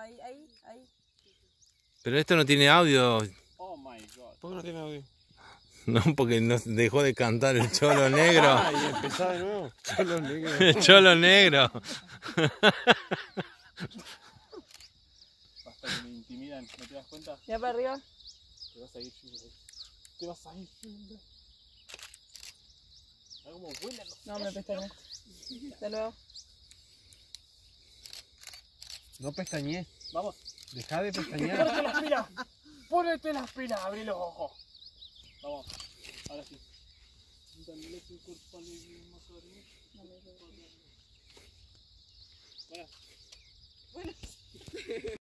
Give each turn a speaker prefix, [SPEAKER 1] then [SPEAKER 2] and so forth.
[SPEAKER 1] ahí.
[SPEAKER 2] Pero esto no tiene audio.
[SPEAKER 3] Oh my god.
[SPEAKER 4] ¿Por qué no tiene audio?
[SPEAKER 2] No, porque nos dejó de cantar el cholo negro.
[SPEAKER 4] Ah, y empezá de nuevo. Cholo negro.
[SPEAKER 2] El cholo negro.
[SPEAKER 3] Basta que me intimidan, ¿no te das cuenta?
[SPEAKER 1] Ya para arriba.
[SPEAKER 3] Te vas a ir, te vas a ir. Algo como vuela.
[SPEAKER 1] No, me pestañé. De nuevo.
[SPEAKER 4] No pestañees.
[SPEAKER 3] Vamos.
[SPEAKER 4] Dejá de pestañear.
[SPEAKER 3] ¡Ponete las pilas! ¡Ponete las pilas! ¡Abrí los ojos! Vamos, ahora sí. Dándole tu cuerpo al mismo cariño. Buenas.